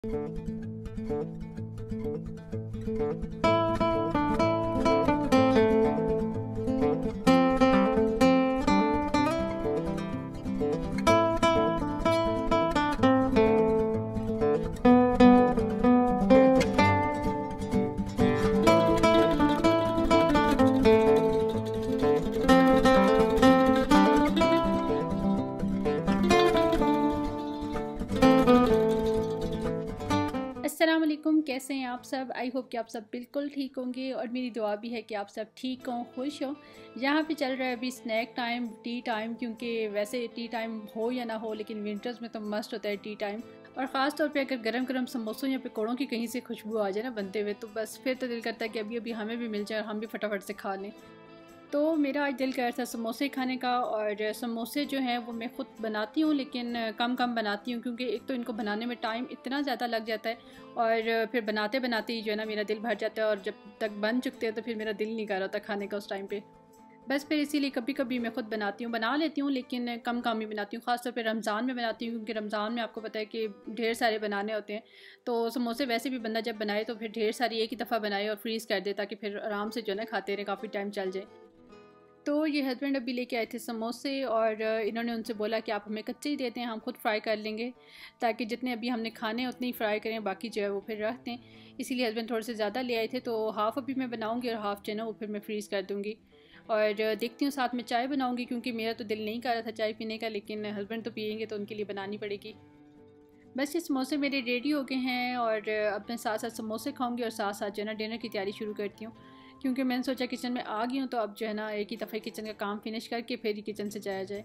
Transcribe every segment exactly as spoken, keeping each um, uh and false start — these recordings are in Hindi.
अस्सलाम वालेकुम, कैसे हैं आप सब। आई होप कि आप सब बिल्कुल ठीक होंगे और मेरी दुआ भी है कि आप सब ठीक हों, खुश हों। यहाँ पे चल रहा है अभी स्नैक टाइम, टी टाइम, क्योंकि वैसे टी टाइम हो या ना हो लेकिन विंटर्स में तो मस्ट होता है टी टाइम। और ख़ास तौर पे अगर गरम गरम समोसों या पकौड़ों की कहीं से खुशबू आ जाए ना बनते हुए, तो बस फिर तो दिल करता है कि अभी अभी हमें भी मिल जाए और हम भी फटाफट से खा लें। तो मेरा आज दिल कर रहा था समोसे खाने का। और समोसे जो हैं वो मैं ख़ुद बनाती हूँ, लेकिन कम कम बनाती हूँ क्योंकि एक तो इनको बनाने में टाइम इतना ज़्यादा लग जाता है और फिर बनाते बनाते ही जो है ना मेरा दिल भर जाता है और जब तक बन चुकते हैं तो फिर मेरा दिल नहीं कर रहा था खाने का उस टाइम पे। बस फिर इसीलिए कभी कभी मैं ख़ुद बनाती हूँ, बना लेती हूँ लेकिन कम कम ही बनाती हूँ। ख़ासतौर पे रमज़ान में बनाती हूँ क्योंकि रमज़ान में आपको पता है कि ढेर सारे बनाने होते हैं। तो समोसे वैसे भी बंदा जब बनाए तो फिर ढेर सारी एक ही दफ़ा बनाए और फ्रीज़ कर दे ताकि फिर आराम से जो है ना खाते रहे, काफ़ी टाइम चल जाए। तो ये हस्बैंड अभी लेके आए थे समोसे और इन्होंने उनसे बोला कि आप हमें कच्चे ही देते हैं, हम खुद फ्राई कर लेंगे ताकि जितने अभी हमने खाने उतने ही फ्राई करें, बाकी जो है वो फिर रख दें। इसीलिए हस्बैंड थोड़े से ज़्यादा ले आए थे, तो हाफ़ अभी मैं बनाऊंगी और हाफ़ जो है ना वो फिर मैं फ्रीज़ कर दूँगी। और देखती हूँ साथ में चाय बनाऊँगी क्योंकि मेरा तो दिल नहीं कर रहा था चाय पीने का, लेकिन हस्बैंड तो पियेंगे तो उनके लिए बनानी पड़ेगी। बस ये समोसे मेरे रेडी हो गए हैं और अब मैं साथ साथ समोसे खाऊंगी और साथ साथ जो है ना डिनर की तैयारी शुरू करती हूँ, क्योंकि मैंने सोचा किचन में आ गई हूँ तो अब जो है ना एक ही दफ़े किचन का काम फिनिश करके फिर ही किचन से जाया जाए।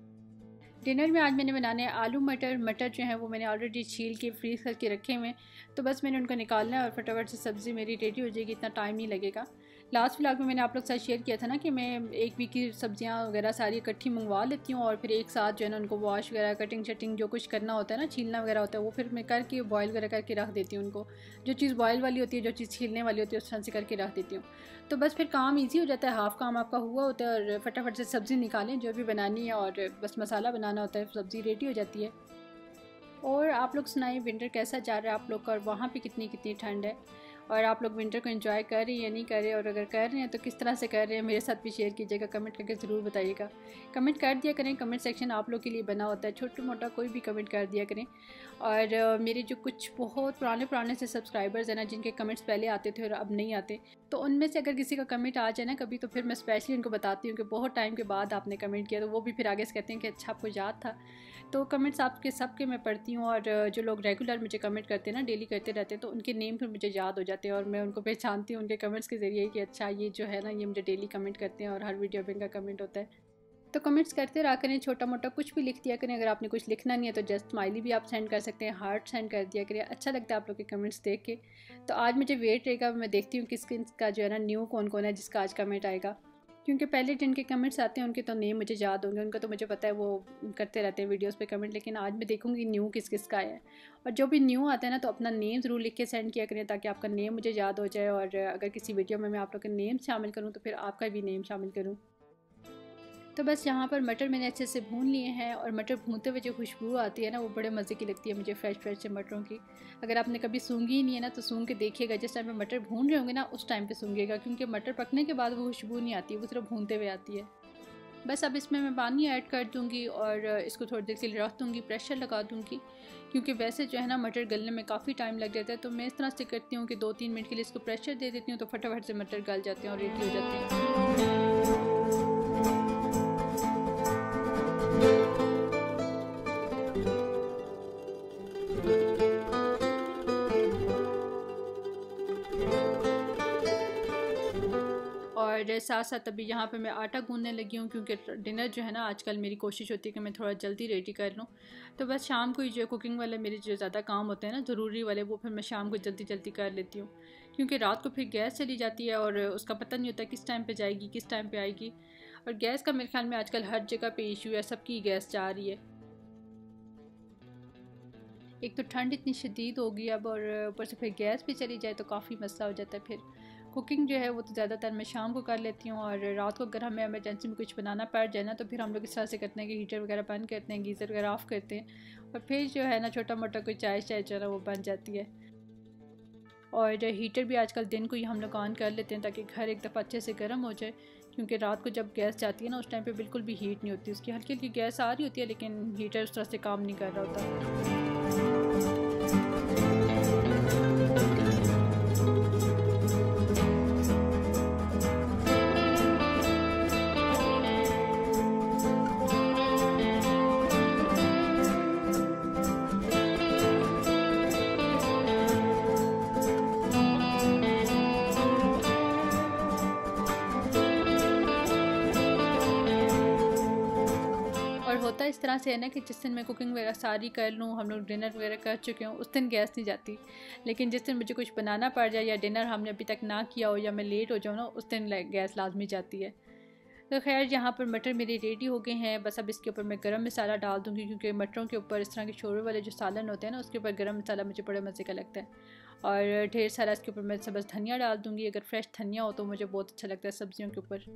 डिनर में आज मैंने बनाने हैं आलू मटर। मटर जो है वो मैंने ऑलरेडी छील के फ्रीज़ करके रखे हुए हैं, तो बस मैंने उनको निकालना है और फटाफट से सब्ज़ी मेरी रेडी हो जाएगी, इतना टाइम नहीं लगेगा। लास्ट व्लॉग में मैंने आप लोग के साथ शेयर किया था ना कि मैं एक वीक की सब्जियां वगैरह सारी इकट्ठी मंगवा लेती हूँ और फिर एक साथ जो है ना उनको वॉश वगैरह, कटिंग शटिंग जो कुछ करना होता है ना, छीलना वगैरह होता है, वो फिर मैं करके बॉयल वगैरह करके रख देती हूँ उनको। जो चीज़ बॉयल वाली होती है, जो चीज़ छीलने वाली होती है, उस तरह से करके रख देती हूँ। तो बस फिर काम ईजी हो जाता है, हाफ़ काम आपका हुआ होता है और फटाफट से सब्ज़ी निकालें जो भी बनानी है और बस मसाला बनाना होता है, सब्ज़ी रेडी हो जाती है। और आप लोग सुनाइए विंटर कैसा जा रहा है आप लोग का, और वहाँ पे कितनी कितनी ठंड है, और आप लोग विंटर को एंजॉय कर रहे हैं या नहीं कर रहे हैं, और अगर कर रहे हैं तो किस तरह से कर रहे हैं मेरे साथ भी शेयर कीजिएगा, कमेंट करके ज़रूर बताइएगा। कमेंट कर दिया करें, कमेंट सेक्शन आप लोग के लिए बना होता है, छोटा मोटा कोई भी कमेंट कर दिया करें। और uh, मेरे जो कुछ बहुत पुराने पुराने से सब्सक्राइबर्स हैं ना, जिनके कमेंट्स पहले आते थे और अब नहीं आते, तो उनमें से अगर किसी का कमेंट आ जाए ना कभी, तो फिर मैं स्पेशली उनको बताती हूँ कि बहुत टाइम के बाद आपने कमेंट किया, तो वो भी फिर आगे से कहते हैं कि अच्छा आपको याद था। तो कमेंट्स आपके सब के मैं पढ़ती हूँ और जो लोग रेगुलर मुझे कमेंट करते हैं ना, डेली करते रहते हैं, तो उनके नेम फिर मुझे याद हो जाते हैं और मैं उनको पहचानती हूँ उनके कमेंट्स के ज़रिए कि अच्छा ये जो है ना ये मुझे डेली कमेंट करते हैं और हर वीडियो पे इनका कमेंट होता है। तो कमेंट्स करते रहा करें, छोटा मोटा कुछ भी लिख दिया करें। अगर आपने कुछ लिखना नहीं है तो जस्ट स्माइली भी आप सेंड कर सकते हैं, हार्ट सेंड कर दिया करें, अच्छा लगता है आप लोग के कमेंट्स देख के। तो आज मुझे वेट रहेगा, मैं देखती हूँ किस किस का जो है ना न्यू कौन कौन है जिसका आज कमेंट आएगा, क्योंकि पहले जिनके कमेंट्स आते हैं उनके तो नेम मुझे याद होंगे, उनका तो मुझे पता है वो करते रहते हैं वीडियोस पे कमेंट, लेकिन आज मैं देखूंगी न्यू किस किस का है। और जो भी न्यू आता है ना तो अपना नेम ज़रूर लिख के सेंड किया करें ताकि आपका नेम मुझे याद हो जाए, और अगर किसी वीडियो में मैं आप लोग का नेम शामिल करूँ तो फिर आपका भी नेम शामिल करूँ। तो बस यहाँ पर मटर मैंने अच्छे से भून लिए हैं और मटर भूनते हुए जो खुशबू आती है ना वो बड़े मज़े की लगती है मुझे, फ्रेश फ्रेश से मटरों की। अगर आपने कभी सूंघी ही नहीं है ना तो सूंघ के देखिएगा, जिस टाइम पे मटर भून रहे होंगे ना उस टाइम पे सूंघिएगा, क्योंकि मटर पकने के बाद वो खुशबू नहीं आती, वो सिर्फ भूनते हुए आती है। बस अब इसमें मैं पानी ऐड कर दूँगी और इसको थोड़ी देर के लिए रख दूँगी, प्रेशर लगा दूँगी, क्योंकि वैसे जो है ना मटर गलने में काफ़ी टाइम लग जाता है। तो मैं इस तरह से करती हूँ कि दो तीन मिनट के लिए इसको प्रेशर दे देती हूँ, तो फटाफट से मटर गल जाते हैं और रेडी हो जाते हैं। और साथ साथ अभी यहाँ पे मैं आटा गूंदने लगी हूँ, क्योंकि डिनर जो है ना आजकल मेरी कोशिश होती है कि मैं थोड़ा जल्दी रेडी कर लूँ। तो बस शाम को ही जो कुकिंग वाले मेरे जो ज़्यादा काम होते हैं ना ज़रूरी वाले, वो फिर मैं शाम को जल्दी जल्दी कर लेती हूँ, क्योंकि रात को फिर गैस चली जाती है और उसका पता नहीं होता किस टाइम पर जाएगी किस टाइम पर आएगी। और गैस का मेरे ख्याल में आजकल हर जगह पर इशू है, सबकी गैस जा रही है। एक तो ठंड इतनी शदीद होगी अब, और ऊपर से फिर गैस भी चली जाए तो काफ़ी मसला हो जाता है। फिर कुकिंग जो है वो तो ज़्यादातर मैं शाम को कर लेती हूँ, और रात को अगर हमें इमरजेंसी में कुछ बनाना पड़ जाए ना तो फिर हम लोग इस तरह से करते हैं कि हीटर वगैरह बंद करते हैं, गीज़र वगैरह ऑफ़ करते हैं और फिर जो है ना छोटा मोटा कोई चाय चाय जो है वो बन जाती है। और हीटर भी आजकल दिन को ही हम लोग ऑन कर लेते हैं ताकि घर एक दफ़ा अच्छे से गर्म हो जाए, क्योंकि रात को जब गैस जाती है ना उस टाइम पे बिल्कुल भी हीट नहीं होती, उसकी हल्की हल्की गैस आ रही होती है लेकिन हीटर उस तरह से काम नहीं कर रहा होता। होता इस तरह से है ना कि जिस दिन मैं कुकिंग वगैरह सारी कर लूँ, हम लोग डिनर वगैरह कर चुके हों, उस दिन गैस नहीं जाती। लेकिन जिस दिन मुझे कुछ बनाना पड़ जाए या डिनर हमने अभी तक ना किया हो या मैं लेट हो जाऊँ ना, उस दिन गैस लाजमी जाती है। तो खैर यहाँ पर मटर मेरे रेडी हो गए हैं। बस अब इसके ऊपर मैं गरम मसाला डाल दूँगी, क्योंकि मटरों के ऊपर इस तरह के शोरबे वाले जो सालन होते हैं ना, उसके ऊपर गरम मसाला मुझे बड़े मज़े का लगता है। और ढेर सारा इसके ऊपर मैं सब्ज़ धनिया डाल दूँगी। अगर फ्रेश धनिया हो तो मुझे बहुत अच्छा लगता है सब्ज़ियों के ऊपर।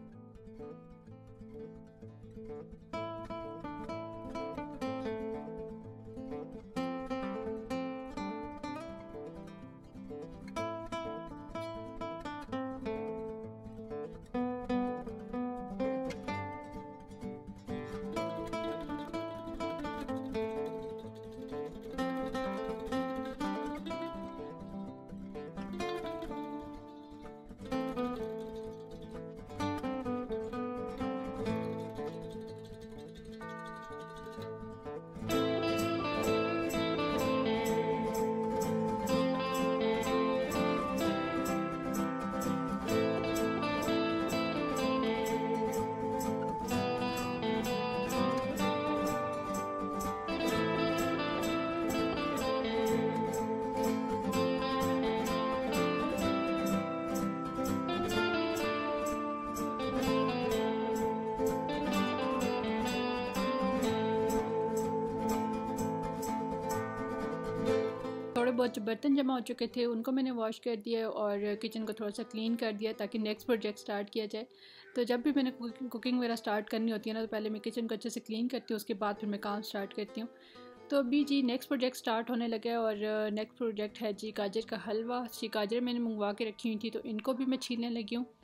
थोड़े बहुत जो बर्तन जमा हो चुके थे उनको मैंने वॉश कर दिया और किचन को थोड़ा सा क्लीन कर दिया ताकि नेक्स्ट प्रोजेक्ट स्टार्ट किया जाए। तो जब भी मैंने कुकिंग वगैरह स्टार्ट करनी होती है ना, तो पहले मैं किचन को अच्छे से क्लीन करती हूँ, उसके बाद फिर मैं काम स्टार्ट करती हूँ। तो अभी जी नेक्स्ट प्रोजेक्ट स्टार्ट होने लगा है और नेक्स्ट प्रोजेक्ट है जी गाजर का हलवा। जी गाजर मैंने मंगवा के रखी हुई थी, तो इनको भी मैं छीलने लगी हूँ।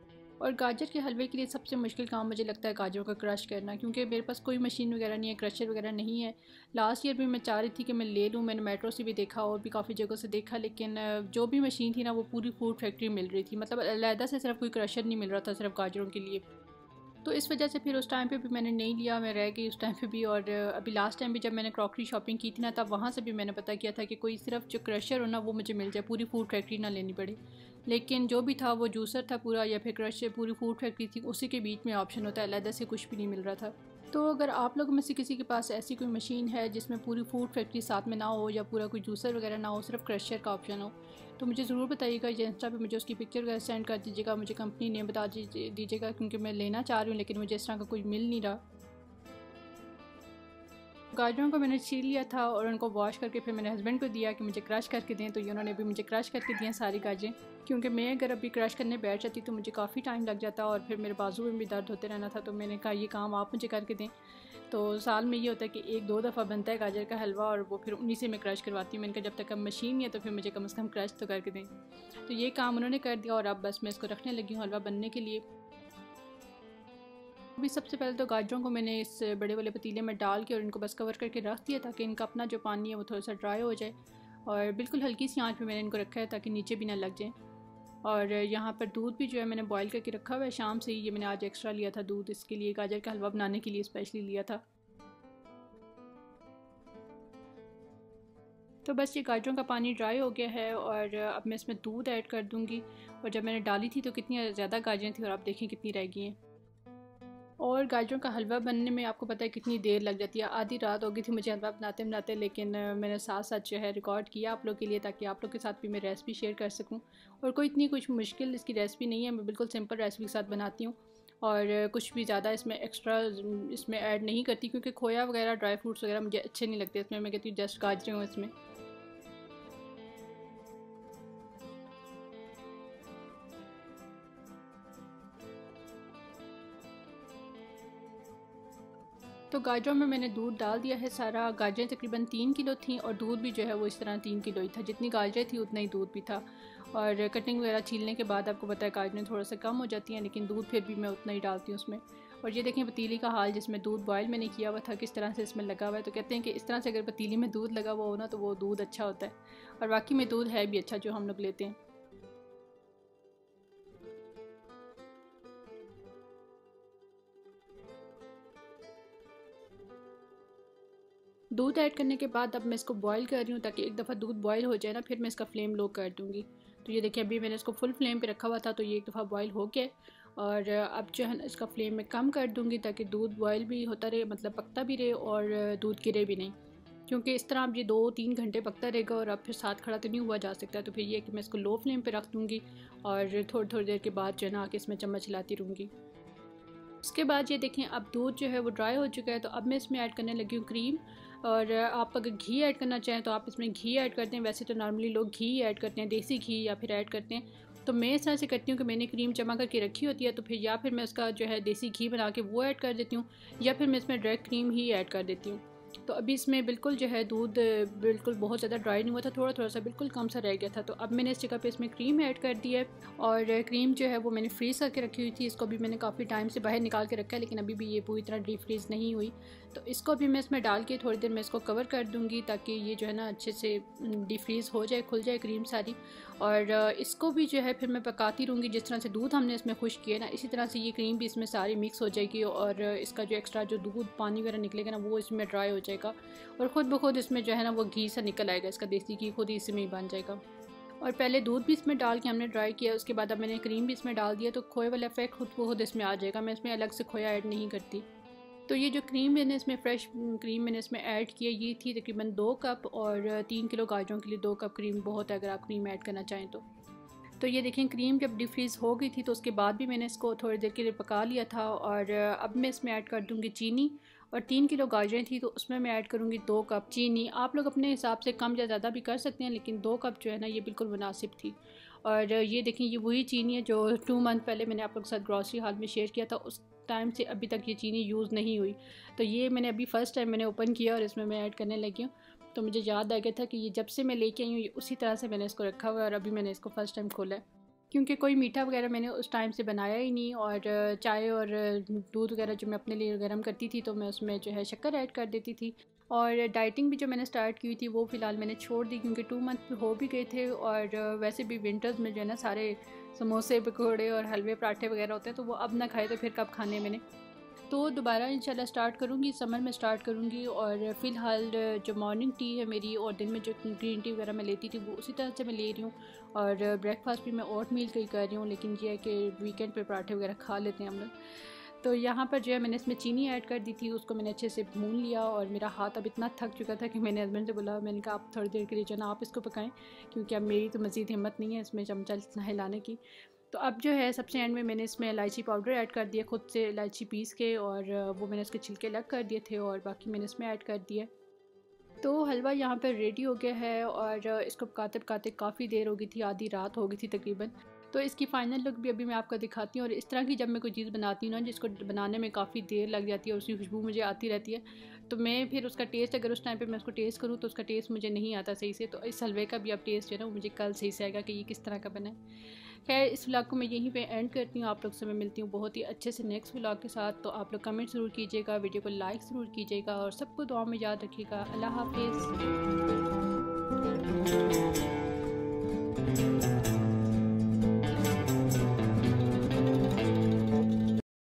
और गाजर के हलवे के लिए सबसे मुश्किल काम मुझे लगता है गाजरों का क्रश करना, क्योंकि मेरे पास कोई मशीन वगैरह नहीं है, क्रशर वगैरह नहीं है। लास्ट ईयर भी मैं चाह रही थी कि मैं ले लूँ, मैंने मेट्रो से भी देखा और भी काफ़ी जगहों से देखा, लेकिन जो भी मशीन थी ना वो पूरी फूड फैक्ट्री मिल रही थी, मतलब अलहदा से सिर्फ कोई क्रशर नहीं मिल रहा था सिर्फ गाजरों के लिए। तो इस वजह से फिर उस टाइम पे भी मैंने नहीं लिया, मैं रह गई उस टाइम पे भी। और अभी लास्ट टाइम भी जब मैंने क्रॉकरी शॉपिंग की थी ना, तब वहाँ से भी मैंने पता किया था कि कोई सिर्फ जो क्रशर हो ना वो मुझे मिल जाए, पूरी फूड फैक्ट्री ना लेनी पड़े। लेकिन जो भी था वो जूसर था पूरा या फिर क्रशर पूरी फूड फैक्ट्री थी, उसी के बीच में ऑप्शन होता है, अलहदा से कुछ भी नहीं मिल रहा था। तो अगर आप लोगों में से किसी के पास ऐसी कोई मशीन है जिसमें पूरी फूड फैक्ट्री साथ में ना हो या पूरा कोई जूसर वगैरह ना हो, सिर्फ क्रशर का ऑप्शन हो, तो मुझे ज़रूर बताइएगा। इंस्टा पे मुझे उसकी पिक्चर वगैरह सेंड कर दीजिएगा, मुझे कंपनी नेम बता दीजिएगा, क्योंकि मैं लेना चाह रही हूँ लेकिन मुझे इस तरह का कोई मिल नहीं रहा। गाजरों को मैंने छील लिया था और उनको वॉश करके फिर मैंने हस्बैंड को दिया कि मुझे क्रश करके दें, तो ये उन्होंने भी मुझे क्रश करके दिए सारी गाजरें, क्योंकि मैं अगर अभी क्रश करने बैठ जाती तो मुझे काफ़ी टाइम लग जाता और फिर मेरे बाजू में भी दर्द होते रहना था। तो मैंने कहा ये काम आप मुझे करके दें। तो साल में ये होता है कि एक दो दफ़ा बनता है गाजर का हलवा और वो फिर उन्हीं से मैं क्रश करवाती हूँ। मैंने कहा जब तक अब मशीन नहीं है तो फिर मुझे कम से कम क्रश तो करके दें। तो ये काम उन्होंने कर दिया और अब बस मैं इसको रखने लगी हूँ हलवा बनने के लिए। अभी सबसे पहले तो गाजरों को मैंने इस बड़े वाले पतीले में डाल के और इनको बस कवर करके रख दिया ताकि इनका अपना जो पानी है वो थोड़ा सा ड्राई हो जाए। और बिल्कुल हल्की सी आंच पे मैंने इनको रखा है ताकि नीचे भी ना लग जाए। और यहाँ पर दूध भी जो है मैंने बॉईल करके रखा हुआ है शाम से ही। ये मैंने आज एक्स्ट्रा लिया था दूध, इसके लिए गाजर का हलवा बनाने के लिए स्पेशली लिया था। तो बस ये गाजरों का पानी ड्राई हो गया है और अब मैं इसमें दूध ऐड कर दूँगी। और जब मैंने डाली थी तो कितनी ज़्यादा गाजरें थी और आप देखें कितनी रह गई हैं। और गाजरों का हलवा बनने में आपको पता है कितनी देर लग जाती है, आधी रात हो गई थी मुझे हलवा बनाते बनाते, लेकिन मैंने साथ साथ जो है रिकॉर्ड किया आप लोग के लिए ताकि आप लोग के साथ भी मैं रेसिपी शेयर कर सकूं। और कोई इतनी कुछ मुश्किल इसकी रेसिपी नहीं है, मैं बिल्कुल सिंपल रेसिपी के साथ बनाती हूँ और कुछ भी ज़्यादा इसमें एक्स्ट्रा इसमें ऐड नहीं करती, क्योंकि खोया वगैरह ड्राई फ्रूट्स वगैरह मुझे अच्छे नहीं लगते इसमें। मैं कहती हूँ जस्ट गाजरें हूँ इसमें। तो तो गाजरों में मैंने दूध डाल दिया है सारा। गाजरें तकरीबन तीन किलो थी और दूध भी जो है वो इस तरह तीन किलो ही था। जितनी गाजरें थी उतना ही दूध भी था। और कटिंग वगैरह छीलने के बाद आपको पता है गाजरें थोड़ा सा कम हो जाती हैं, लेकिन दूध फिर भी मैं उतना ही डालती हूँ उसमें। और ये देखें पतीली का हाल जिसमें दूध बॉयल मैंने किया हुआ था किस तरह से इसमें लगा हुआ है। तो कहते हैं कि इस तरह से अगर पतीली में दूध लगा हुआ हो ना तो वो दूध अच्छा होता है, और बाकी में दूध है भी अच्छा जो हम लोग लेते हैं। दूध ऐड करने के बाद अब मैं इसको बॉईल कर रही हूँ, ताकि एक दफ़ा दूध बॉईल हो जाए ना फिर मैं इसका फ्लेम लो कर दूँगी। तो ये देखिए अभी मैंने इसको फुल फ्लेम पे रखा हुआ था, तो ये एक दफ़ा बॉईल हो गया। और अब जो है ना इसका फ्लेम मैं कम कर दूँगी ताकि दूध बॉईल भी होता रहे, मतलब पकता भी रहे और दूध गिरे भी नहीं। क्योंकि इस तरह अब ये दो तीन घंटे पकता रहेगा और अब फिर साथ खड़ा तो नहीं हुआ जा सकता। तो फिर ये कि मैं इसको लो फ्लेम पर रख दूँगी और थोड़ी थोड़ी देर के बाद जो है ना आके इसमें चम्मच हिलाती रहूँगी। उसके बाद ये देखें अब दूध जो है वो ड्राई हो चुका है। तो अब मैं इसमें ऐड करने लगी हूँ क्रीम। और आप अगर घी ऐड करना चाहें तो आप इसमें घी ऐड करते हैं। वैसे तो नॉर्मली लोग घी ऐड करते हैं, देसी घी या फिर ऐड करते हैं। तो मैं इस तरह से करती हूँ कि मैंने क्रीम जमा करके रखी होती है, तो फिर या फिर मैं उसका जो है देसी घी बना के वो ऐड कर देती हूँ, या फिर मैं इसमें डायरेक्ट क्रीम ही ऐड कर देती हूँ। तो अभी इसमें बिल्कुल जो है दूध बिल्कुल बहुत ज़्यादा ड्राई नहीं हुआ था, थोड़ा थोड़ा सा बिल्कुल कम सा रह गया था। तो अब मैंने इस जगह पे इसमें क्रीम ऐड कर दी है। और क्रीम जो है वो मैंने फ्रीज़ करके रखी हुई थी। इसको भी मैंने काफ़ी टाइम से बाहर निकाल के रखा है, लेकिन अभी भी ये पूरी तरह डीप फ्रीज़ नहीं हुई। तो इसको भी मैं इसमें डाल के थोड़ी देर मैं इसको कवर कर दूँगी, ताकि ये जो है ना अच्छे से डीप फ्रीज़ हो जाए, खुल जाए क्रीम सारी। और इसको भी जो है फिर मैं पकाती रहूँगी। जिस तरह से दूध हमने इसमें खुश किया ना, इसी तरह से ये क्रीम भी इसमें सारी मिक्स हो जाएगी और इसका जो एक्स्ट्रा जो दूध पानी वगैरह निकलेगा ना वो इसमें ड्राई हो जाएगा, और ख़ुद ब खुद इसमें जो है ना वो घी सा निकल आएगा। इसका देसी घी खुद ही इसमें ही बन जाएगा। और पहले दूध भी इसमें डाल के हमने ड्राई किया, उसके बाद अब मैंने क्रीम भी इसमें डाल दिया, तो खोए वाला इफेक्ट खुद ब खुद इसमें आ जाएगा। मैं इसमें अलग से खोया ऐड नहीं करती। तो ये जो क्रीम मैंने इसमें फ़्रेश क्रीम मैंने इसमें ऐड किया, ये थी तकरीबन दो कप, और तीन किलो गाजरों के लिए दो कप क्रीम बहुत है अगर आप क्रीम ऐड करना चाहें तो। तो ये देखें क्रीम जब डीप फ्रीज़ हो गई थी तो उसके बाद भी मैंने इसको थोड़ी देर के लिए पका लिया था। और अब मैं इसमें ऐड कर दूँगी चीनी। और तीन किलो गाजरें थी तो उसमें मैं ऐड करूँगी दो कप चीनी। आप लोग अपने हिसाब से कम या ज़्यादा भी कर सकते हैं, लेकिन दो कप जो है ना ये बिल्कुल मुनासिब थी। और ये देखें ये वही चीनी है जो टू मंथ पहले मैंने आप लोग के साथ ग्रॉसरी हाल में शेयर किया था। उस टाइम से अभी तक ये चीनी यूज़ नहीं हुई। तो ये मैंने अभी फ़र्स्ट टाइम मैंने ओपन किया और इसमें मैं ऐड करने लगी हूँ। तो मुझे याद आ गया था कि ये जब से मैं लेके आई हूँ ये उसी तरह से मैंने इसको रखा हुआ है, और अभी मैंने इसको फ़र्स्ट टाइम खोला है। क्योंकि कोई मीठा वगैरह मैंने उस टाइम से बनाया ही नहीं, और चाय और दूध वगैरह जो मैं अपने लिए गर्म करती थी तो मैं उसमें जो है शक्कर ऐड कर देती थी। और डाइटिंग भी जो मैंने स्टार्ट की हुई थी वो फ़िलहाल मैंने छोड़ दी, क्योंकि टू मंथ हो भी गए थे। और वैसे भी विंटर्स में जो है ना सारे समोसे पकौड़े और हलवे पराठे वगैरह होते हैं, तो वो अब ना खाए तो फिर कब खाने मैंने। तो दोबारा इंशाल्लाह स्टार्ट करूँगी, समर में स्टार्ट करूँगी। और फ़िलहाल जो मॉर्निंग टी है मेरी और दिन में जो ग्रीन टी वगैरह मैं लेती थी वो उसी तरह से मैं ले रही हूँ। और ब्रेकफास्ट भी मैं ओट मील का ही कर रही हूँ, लेकिन ये है कि वीकेंड पे पराठे वगैरह खा लेते हैं हम लोग। तो यहाँ पर जो है मैंने इसमें चीनी ऐड कर दी थी, उसको मैंने अच्छे से भून लिया। और मेरा हाथ अब इतना थक चुका था कि मैंने हस्बैंड से बोला, मैंने कहा आप थोड़ी देर के लिए जो है ना आप इसको पकाएं, क्योंकि अब मेरी तो मज़ीद हिम्मत नहीं है इसमें चमचा हिलाने की। तो अब जो है सबसे एंड में मैंने इसमें इलायची पाउडर ऐड कर दिया, खुद से इलायची पीस के, और वो मैंने इसके छिलके अलग कर दिए थे और बाकी मैंने इसमें ऐड कर दिया। तो हलवा यहाँ पर रेडी हो गया है, और इसको पकाते पकाते काफ़ी देर हो गई थी, आधी रात हो गई थी तकरीबन। तो इसकी फ़ाइनल लुक भी अभी मैं आपको दिखाती हूँ। और इस तरह की जब मैं कोई चीज़ बनाती हूँ ना जिसको बनाने में काफ़ी देर लग जाती है और उसकी खुशबू मुझे आती रहती है, तो मैं फिर उसका टेस्ट अगर उस टाइम पे मैं उसको टेस्ट करूँ तो उसका टेस्ट मुझे नहीं आता सही से। तो इस हलवे का भी अब टेस्ट जो है ना वो मुझे कल सही से आएगा कि ये किस तरह का बना है। खैर इस व्लॉग को मैं यहीं पे एंड करती हूँ। आप लोग से मैं मिलती हूँ बहुत ही अच्छे से नेक्स्ट व्लॉग के साथ। तो आप लोग कमेंट ज़रूर कीजिएगा, वीडियो को लाइक ज़रूर कीजिएगा, और सबको दुआ में याद रखिएगा। अल्लाह हाफिज़।